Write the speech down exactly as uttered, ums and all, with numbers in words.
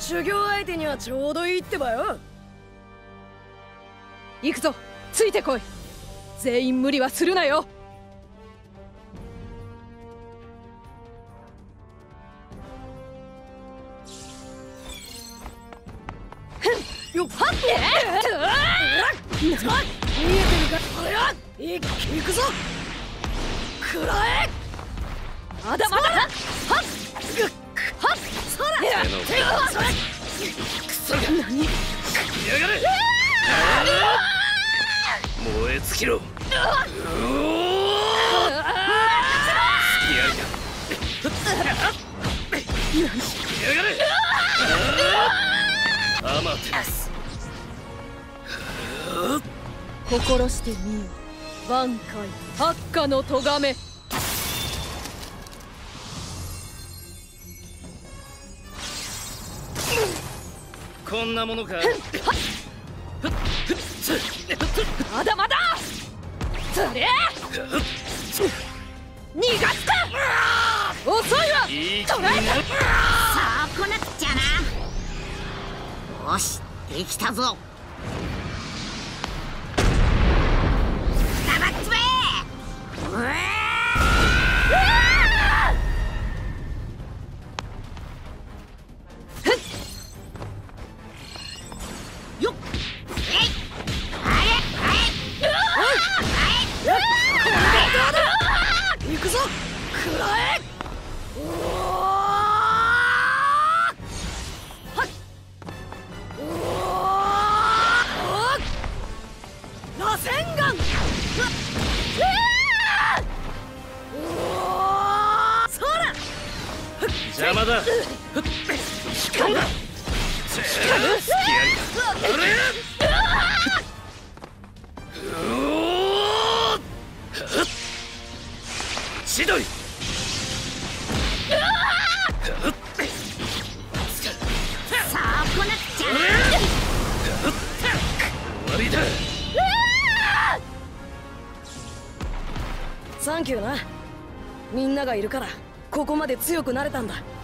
修行相手にはちょうどいいってばよ。 行くぞ、ついてこい。全員無理はするなよ。 よっはっねえ見えてるか。おやい行くぞ。くらえ。 まだまだ。はっはっそらそらクソが何やがれ。燃え尽きろ。やがれ。アマテラス。 心してみよ。挽回八下の咎め。 こんなものか。 まだまだ。それ逃がすか。遅いわ。 いい捕らえた。 さあ来なくちゃな。よし、できたぞ。黙っつめ。うわよっ。えい。あれあれ。 行くぞ。くらえ。螺旋岩。そら邪魔だ。光る千鳥。 さあ来なくちゃな。 終わりだ。サンキューな。みんながいるからここまで強くなれたんだ。